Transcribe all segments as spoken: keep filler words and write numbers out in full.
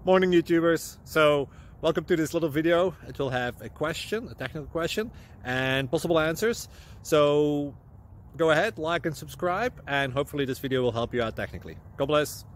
Morning YouTubers. So welcome to this little video. It will have a question, a technical question, and possible answers. So go ahead, like and subscribe, and hopefully this video will help you out technically. God bless.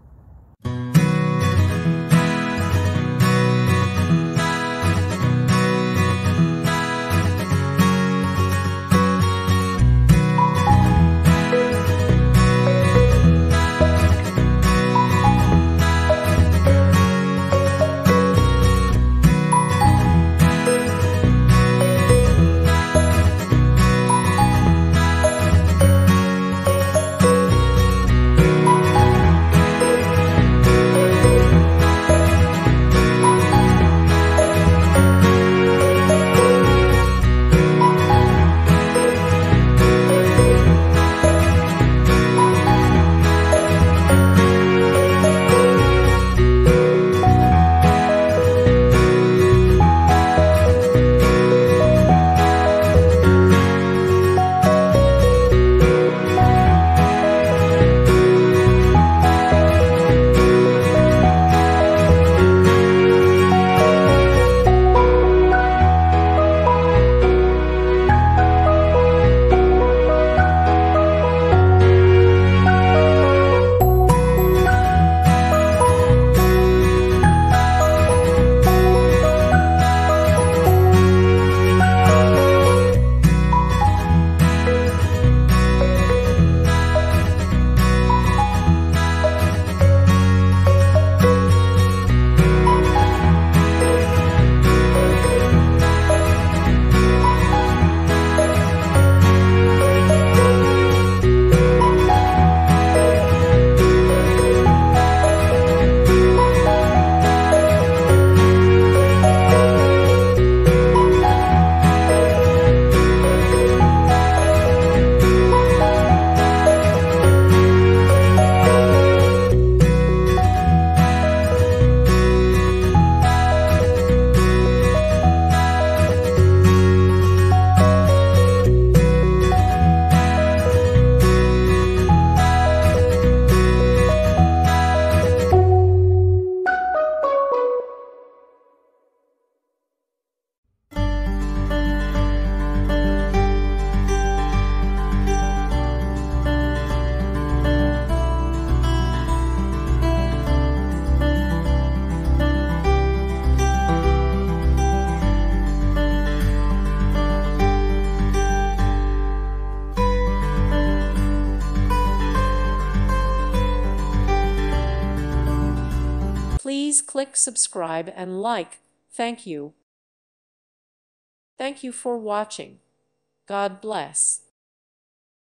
Please click subscribe and like. Thank you. Thank you for watching. God bless.